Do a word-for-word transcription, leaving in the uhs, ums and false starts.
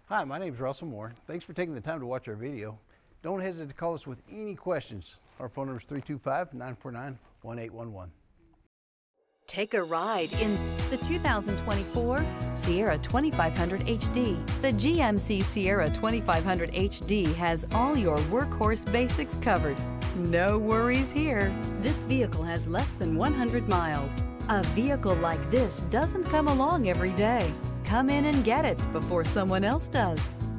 Hi, my name is Russell Moore. Thanks for taking the time to watch our video. Don't hesitate to call us with any questions. Our phone number is three two five, nine four nine, one eight one one. Take a ride in the two thousand twenty-four Sierra twenty-five hundred H D. The G M C Sierra twenty-five hundred H D has all your workhorse basics covered. No worries here. This vehicle has less than one hundred miles. A vehicle like this doesn't come along every day. Come in and get it before someone else does.